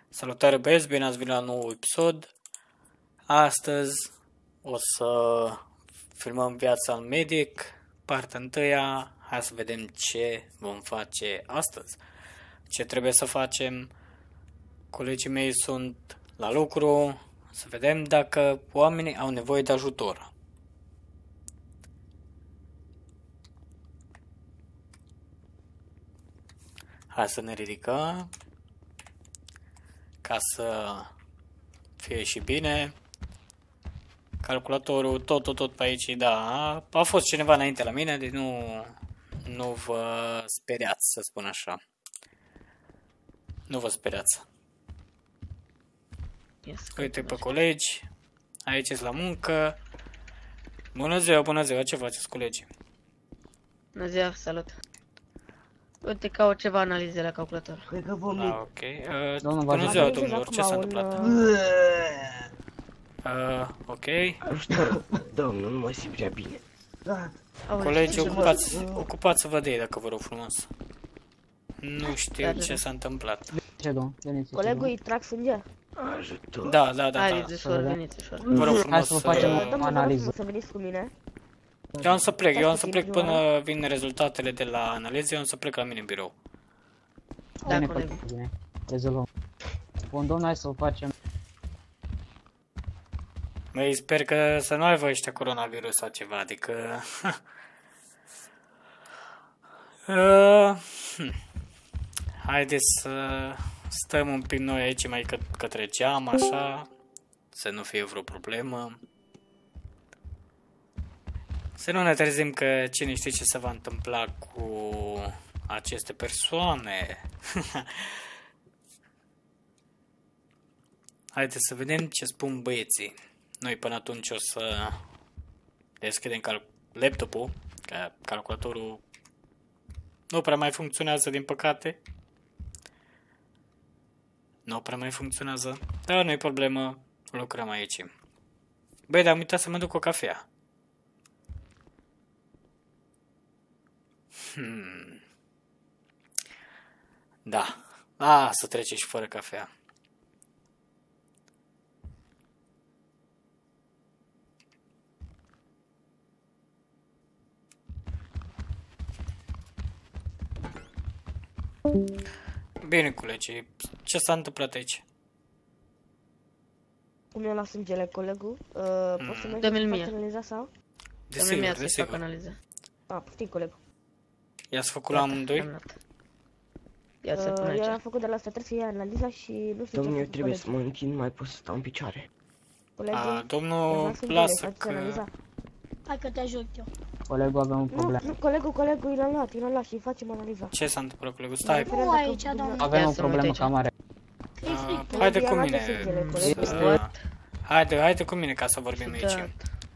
Salutare băieți, bine ați venit la un nou episod. Astăzi o să filmăm viața în medic, partea întâia. Hai să vedem ce vom face astăzi. Ce trebuie să facem. Colegii mei sunt la lucru. Să vedem dacă oamenii au nevoie de ajutor. Hai să ne ridicăm ca să fie și bine. Calculatorul, tot pe aici, da. A fost cineva înainte la mine, deci nu vă speriați, să spun așa. Nu vă speriați. Uite pe colegi, aici sunt la muncă. Bună ziua, ce faceți, colegi? Bună ziua, salut. Uite, caut ceva analize la calculator. Cred că vom Ok. Bună ziua, domnilor, ce s-a întâmplat? Ok. Ajutor, domnul, nu mă simt prea bine. Colegi, ocupați-vă de ei, dacă vă rog frumos. Nu știu ce s-a întâmplat. Ce, domn? Veniți. Colegul îi trag sânge. Ajutor. Da. Haideți ușor, veniți ușor. Vă rog Hai frumos să vă facem o Domnul, analiză. să veniți cu mine. Eu am să plec până vin rezultatele de la analize, eu am să plec la mine în birou. Da, Bine, colegul. bine. Rezolvăm. Bun, domnul, hai să vă facem. Măi, sper că să nu aibă ăștia coronavirus sau ceva, adică... Haideți să stăm un pic noi aici mai către geam, așa, să nu fie vreo problemă. Să nu ne trezim că cine știe ce se va întâmpla cu aceste persoane. Haideți să vedem ce spun băieții. Noi până atunci o să deschidem laptopul, că calculatorul nu prea mai funcționează, din păcate. Nu prea mai funcționează, dar nu e problemă, lucrăm aici. Băi, dar am uitat să mă duc o cafea. Da, să trece și fără cafea. Bine, colegi, ce s-a întâmplat aici? Cum i-a luat sângele colegul? Poți să mergi Dă-mi-l să mie. faci analiza sau? Desigur, să fac desigur. analiză. Poftim, colegul. I-ați făcut la amândoi? Ia să pun Eu am aici. făcut de la asta, trebuie să iei analiza și nu știu Domnul, ce eu trebuie să mă întind, nu mai pot să stau în picioare. Colegii, Domnul, lasă că... Hai că te ajut eu. Colegul, avem un problem. Nu, colegul i-l-a luat și facem analiza. Ce s-a întâmplat, colegul? Stai, Nu aici, domnule. Avem Ia o să mă problemă uit cam mare. haide cu I-a luat mine. sângele, colegul. Haide cu mine ca să vorbim aici. Da.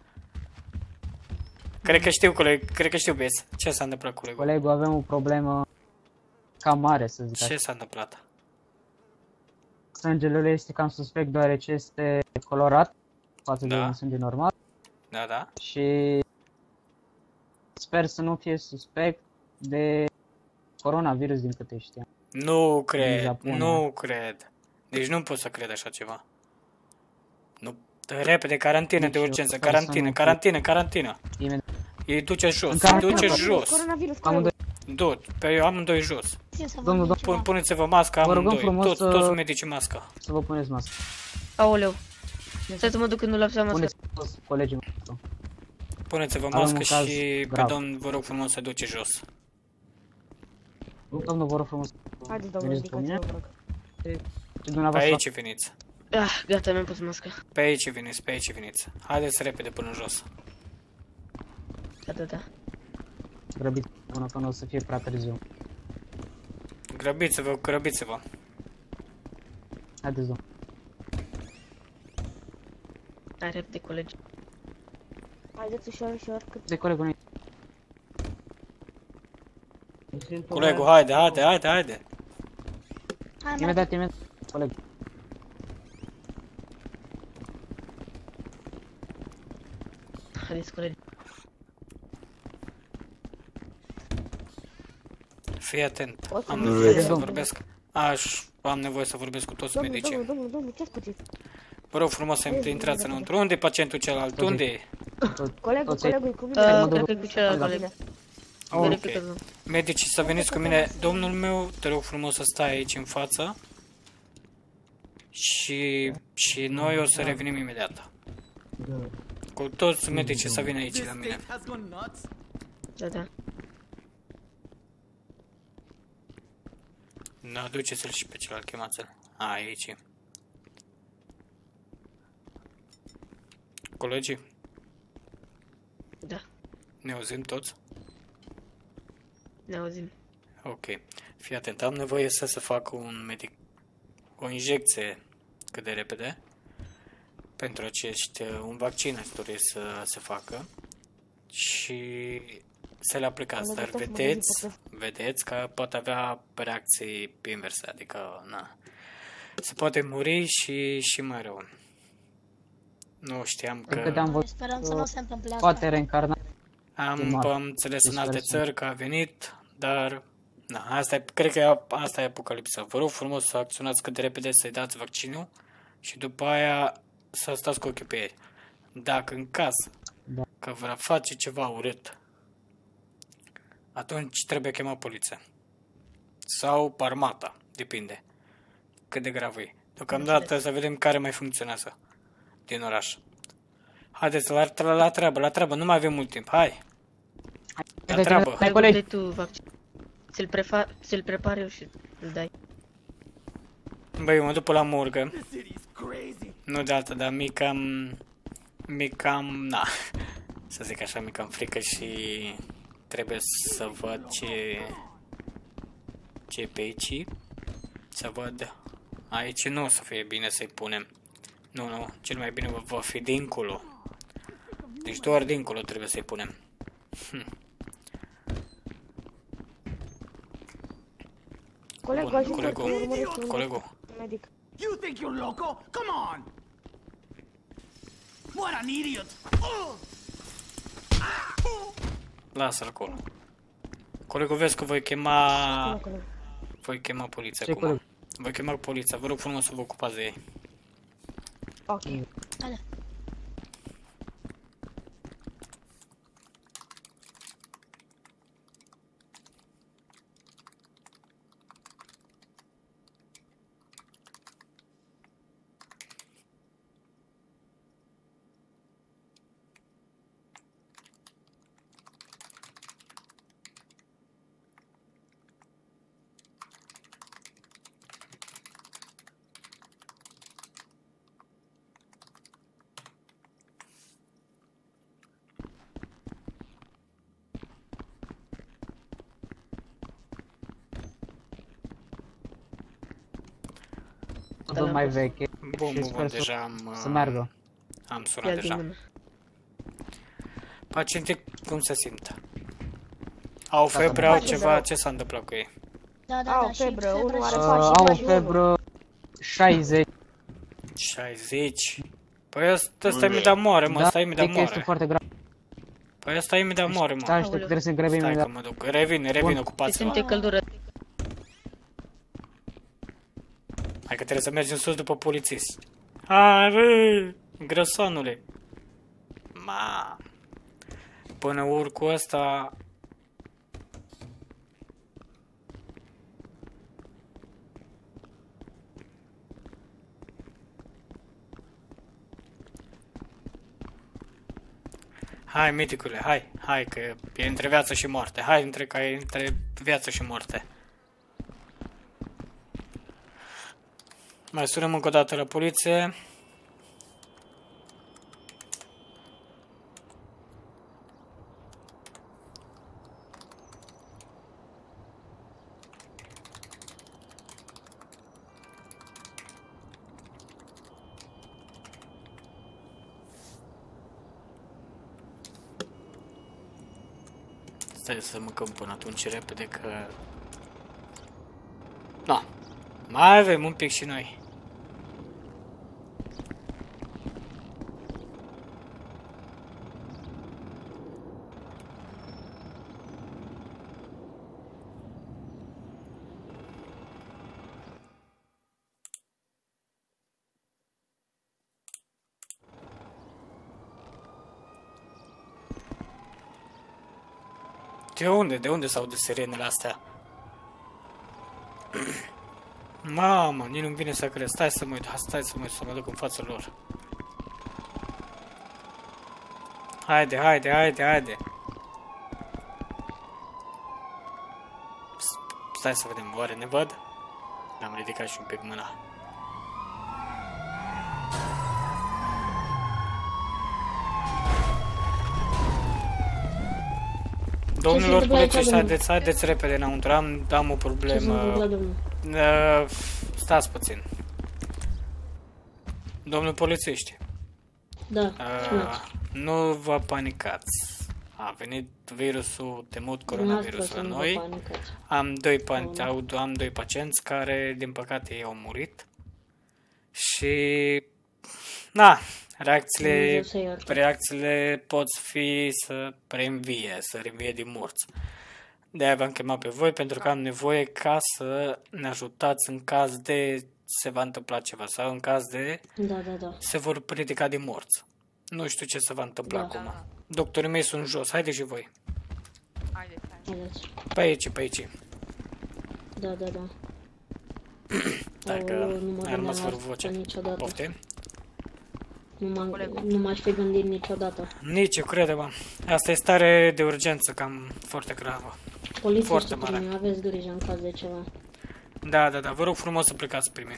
Cred că știu, coleg, cred că știu, băieți. Ce s-a întâmplat, colegul? Colegul, avem o problemă cam mare, să zic Ce așa. s-a întâmplat? Sângele lui este cam suspect deoarece este colorat față de Da. un sânge normal Da. și sper să nu fie suspect de coronavirus, din câte știam. Nu cred, Japonia. nu cred. Deci nu pot să cred așa ceva. Nu. Repede, carantină Deci de eu urgență, sper să nu carantină. Imediat. Îi duce jos, În îi carantină, duce Coronavirus, jos. Coronavirus, Amândoi. Pe eu amândoi jos. Ce să Domnul, vorbim ceva? Puneți-vă masca Vă rugăm amândoi, frumos să- toți medicii masca. Să vă puneți mască. Aoleu. Stai să mă duc când nu lapsam mască. Puneți toți colegii mei. Puneți-vă Avem mască un caz și pe grav. domn vă rog frumos să duce jos. Domnul, vă rog frumos. Haideți, domnule, Veniți pe ridicați-vă, mine. vă rog. Și Pe dumneavoastră. aici veniți. Gata, mi-am pus masca. Pe aici veniți. Haideți repede până jos. Da. Grăbiți până când o să fie prea târziu. Grăbiți-vă. Haideți, domnul. Hai repede, colegi. Haideți ușor, cât De colegul meu. Colegul, haide. Hai, merg. Imediat, coleg. Haideți, colegi. Fii atent. Poți să Am mergi nevoie repede. să vorbesc. Am nevoie să vorbesc cu toți medicii. Domnul, ce-ați pățit? Vă rog frumos să intrați înăuntru. Unde e pacientul celălalt? Unde e? Colegul e cu mine. Cred că e cu celălalt coleg. Verifică, domnul. Medicii să veniți cu mine. Domnul meu, te rog frumos să stai aici în față. Și noi o să revenim imediat. Cu toți medicii să vină aici la mine. Da. Da, duceți-l și pe celălalt, chemați-l. Aici e. Colegii, Da, ne auzim toți? ne auzim. Ok. Fii atent, am nevoie să se facă o injecție cât de repede. Pentru un vaccin aș dori să se facă. Și să le aplicați, dar vedeți că poate avea reacții inverse, adică, na. Se poate muri și mai rău. Nu știam că... Câte am văzut, Sperăm să nu se întâmple asta. poate reîncarna. Am înțeles în alte țări că a venit, dar... Na, cred că asta e apocalipsa. Vă rog frumos să acționați cât de repede, să-i dați vaccinul și după aia să stați cu ochii pe ei. Dacă în caz că vă face ceva urât, atunci trebuie chemat poliția. Sau armata, depinde cât de grav e. Deocamdată să vedem care mai funcționează din oraș. Haideți la treabă, nu mai avem mult timp, hai! La treabă! Hai, colegi. Dai tu vaccin. Ți-l prepar eu și îl dai. Băi, eu mă duc la morgă. Nu de alta, dar mi-cam, na, să zic așa, mi-cam frică și trebuie să văd ce e pe aici. Să văd. Aici nu o să fie bine să-i punem. Nu, cel mai bine va fi dincolo. Deci doar dincolo trebuie să-i punem. Colegul, ajută că urmărește un Colegul. medic. You think you're loco? Come on! What an idiot! Lasă-l acolo. Colegul, vezi că voi chema poliția Ce acum. coleg? Voi chema poliția, vă rog frumos să vă ocupați de ei. Ok. Haide. Tot mai veche. Bun, Și sper deja să meargă. am sunat Ia din deja. mână. Pacienții cum se simt? Au febră, au ceva, ce s-a întâmplat cu ei? Da, Au și febră, febra unul și are faci. Au o febră 60. 60? Păi ăsta imediat moare, mă, ăsta imediat cred că este moare. foarte grav. Păi ăsta imediat moare, mă. Da, știu că trebuie să grăbim Stai că imediat. mă duc, revin, Se ocupați-vă. simte căldură. Hai că trebuie să mergem sus după polițist. Are, grăsanule. Ma. Până urc cu ăsta... Hai, medicule, hai, că e între viață și moarte. Hai, că e între viață și moarte. Mai sunăm încă o dată la poliție. Stai să mâncăm până atunci repede că... Da, mai avem un pic și noi. De unde s-aud sirenele astea? Mamă, nici nu-mi vine să cred. Stai să mă uit, să mă duc în fața lor. Haide. Stai să vedem, oare ne văd? Am ridicat și un pic mâna. Domnilor polițiști, haideți repede înăuntru, am o problemă. Stați puțin. Domnul polițiști. Da, nu vă panicați. A venit virusul temut, coronavirusul la noi. Am doi pacienți care, din păcate, ei au murit. Și... reacțiile pot fi să reînvie din morți. De-aia v-am chemat pe voi, pentru că am nevoie ca să ne ajutați în caz de se va întâmpla ceva sau în caz de se vor ridica din morți. Nu știu ce se va întâmpla acum. Doctorii mei sunt jos, haideți și voi. Haideți. Pe aici. Da. Dacă ai rămas fără voce. Poftim? Nu m-aș fi gândit niciodată. Nici eu, crede-mă. Asta e stare de urgență, cam foarte gravă. Polițiștii primii, aveți grijă în caz de ceva. Da, vă rog frumos să plecați primii.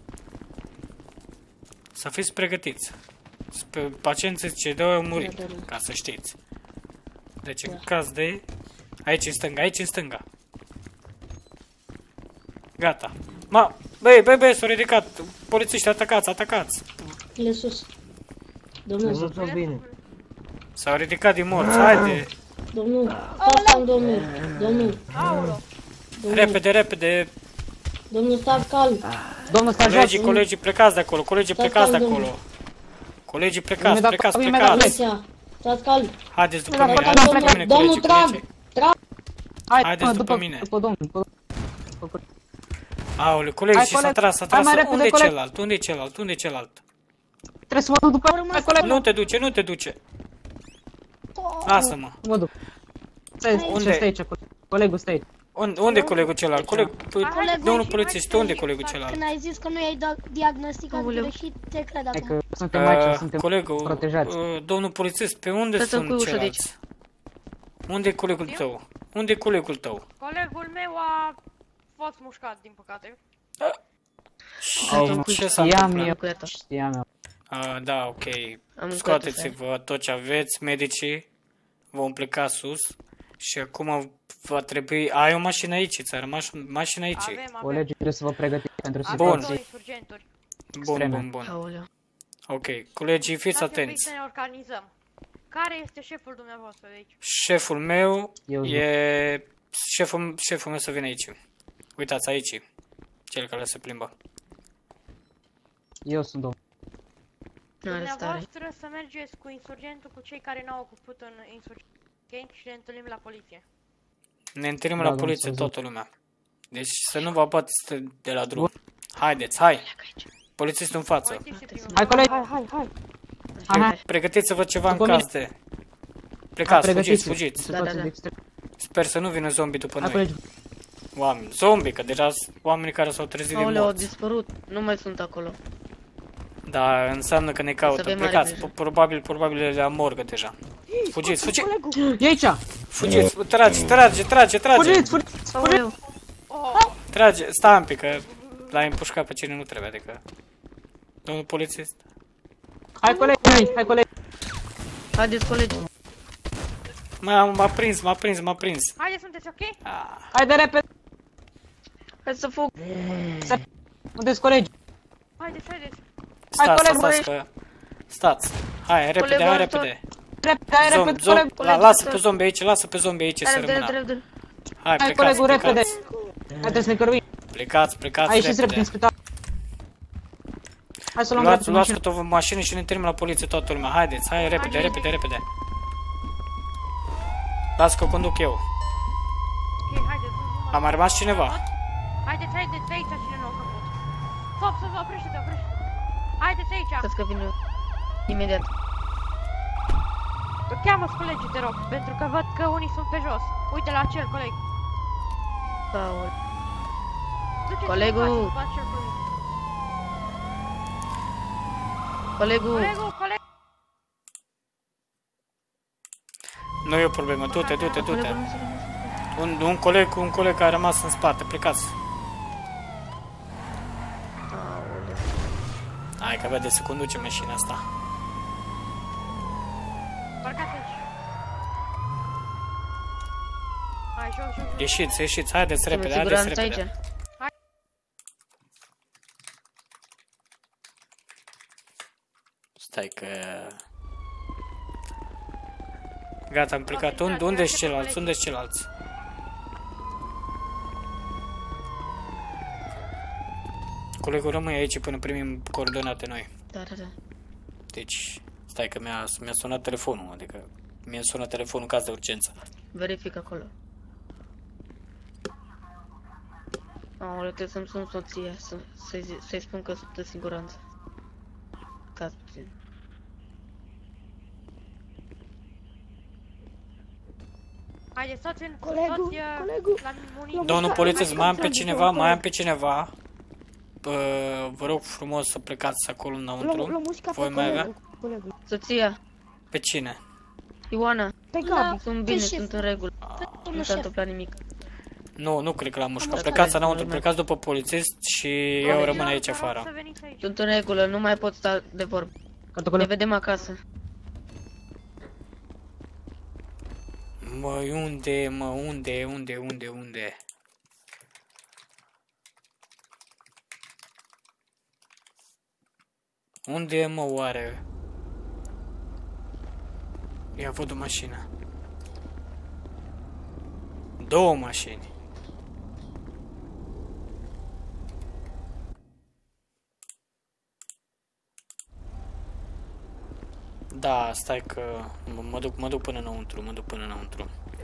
Să fiți pregătiți. Pacienții cei doi au murit, ca să știți. Deci în caz de... Aici în stânga. Gata. Băi, s-au ridicat. Polițiști, atacați. Le sus. Domnul, bine. S-au ridicat din morți, haide. Domnul. Repede. Domnul, stați calm. Domnul, stați jos. Colegii, plecați de acolo. Colegii, plecați. Stați calm. Haideți după mine, Domnul, trag. Haideți după mine. După domnul. Aoleu, colegii, și s-a tras. Unde e celălalt? Trebuie să mă duc după coleg. Nu te duce. Lasă-mă. Mă duc. Stai aici, colegul stă aici. Unde e colegul celălalt? Domnul polițist, unde e colegul celălalt? Când ai zis că nu i-ai diagnosticat greșit, te cred acum. Suntem aici, suntem protejați. Domnul polițist, pe unde sunt ceilalți? Unde e colegul tău? Colegul meu a fost mușcat, din păcate. Ce s-a întâmplat? Știam eu. Da, ok. Scoateți-vă tot ce aveți, medicii. Vom pleca sus. Și acum va trebui... Ai o mașină aici, ți-a rămas mașina aici. Avem. Colegii trebuie să vă pregătiți pentru situații. Bun. Ok, colegii, fiți atenți. Să ne organizăm. Care este șeful dumneavoastră de aici? Șeful meu e... Șeful meu să vină aici. Uitați, aici. Cel care se plimbă. Eu sunt domnul. Dumneavoastră să mergeți cu insurgentul, cu cei care n-au ocupat în insurgent și ne întâlnim la poliție. Ne întâlnim la poliție toată lumea. Deci să nu vă abateți de la drum. Haideți, hai! Polițistul în față. Hai, colegi! Hai. Pregătiți-vă ceva în caz de... Plecați, fugiți. Sper să nu vină zombie după noi. Oameni, zombie, că deja oamenii care s-au trezit din morți. Au dispărut, nu mai sunt acolo. Da, înseamnă că ne caută. Plecați, probabil e la morgă deja. Fugiți! E aici! Fugiți, trage! Fugiți! Trage, stai un pic, că l-ai împușcat pe cine nu trebuie, adică... Domnul polițist. Hai, colegi! Haideți, colegi! M-a prins. Haideți, sunteți ok? Hai de repede! Hai să fug! Unde-s colegi? Haideți! Stați! Hai, repede! Lasă pe zombie aici să rămână. Hai, colegul, repede! Haideți să ne căruim! Plecați, Hai, ieșiți repede din spital! Hai să luăm repede luați cu o mașină și ne întâlnim la poliție toată lumea. Haideți, hai, repede! Las că o conduc eu. Ok, haideți! A mai rămas cineva? Haideți aici, cine nu a făcut. Stop, oprește-te! Haideți aici! Stați că vin eu. Imediat. Cheamă-ți colegii, te rog, pentru că văd că unii sunt pe jos. Uite la acel coleg. Paul. Duceți-vă Colegul. în față, după acel coleg. Colegul. Coleg. Nu e o problemă, du-te, du-te, du-te. Colegul nu se rămas. Un coleg care a rămas în spate, plecați. Aoleu. Hai că vede să conduce mașina asta. Parcați aici. Hai, jos. Ieșiți, haideți Suntem repede, în haideți siguranță repede. aici? Stai că... Gata, am plecat. Unde-s ceilalți? Unde-s ceilalți? Colegul rămâne aici până primim coordonate noi. Da. Deci, stai că mi-a sunat telefonul, adică mi-a sunat telefonul în caz de urgență. Verific acolo. Aoleu, trebuie să-mi sun soția, să-i spun că sunt în siguranță. Caz puțin. Haide, stați Colegul. la muniție. Domnul polițist, mai am pe cineva. Vă rog frumos să plecați acolo înăuntru. Voi mai avea? Soția, Pe cine? Ioana, Pe Gabi. sunt bine, sunt în regulă. Nu s-a întâmplat nimic. Nu cred că l-am mușcat. mușcat. Plecați înăuntru, Normal. plecați după polițist și eu rămân aici Vă rog afară. să veniți aici. Sunt în regulă, nu mai pot sta de vorbă. Ne Coleg. vedem acasă. Măi, unde? Unde e, mă, oare? Ia văd o mașină. Două mașini. Da, stai că mă duc până înăuntru.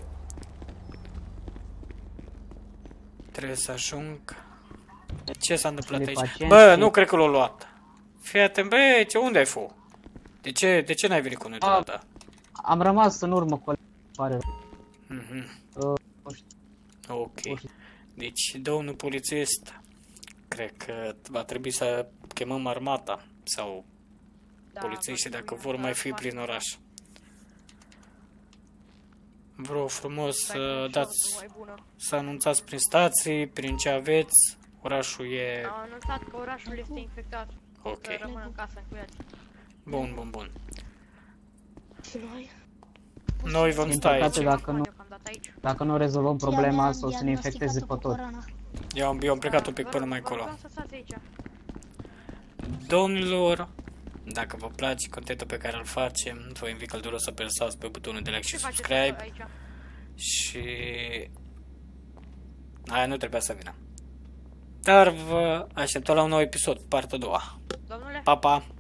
Trebuie să ajung. Ce s-a întâmplat De aici? pacient Bă, și- nu cred că l-a luat. Fii atent, bă, unde ai fost? De ce n-ai venit cu noi deodată? Am rămas în urmă, coleg. Pare rău. Mhm. Nu știu. Ok. Deci, domnul polițist, cred că va trebui să chemăm armata sau Da, polițiștii vă dacă mulțumim, vor mai vă fi fac- prin oraș. Vreau frumos Stai să cu dați, șortul, mai bună. să anunțați prin stații, prin ce aveți. Orașul e... Am anunțat că orașul este infectat. Ok. Să rămână în casă, încuiați. Bun. Și noi? Noi vom Din sta aici. păcate, dacă nu rezolvăm problema asta, o să ne Diagnosticată infecteze cu pe toți. corona. Eu am plecat un pic până mai Vă încolo. rugăm să stați aici. Domnilor, dacă vă place contentul pe care îl facem, vă invit călduros să apăsați pe butonul de like și Ce faceți subscribe. aici? Și... Aia nu trebuia să vină. Dar vă așteptăm la un nou episod, partea a doua. Domnule? Pa, pa!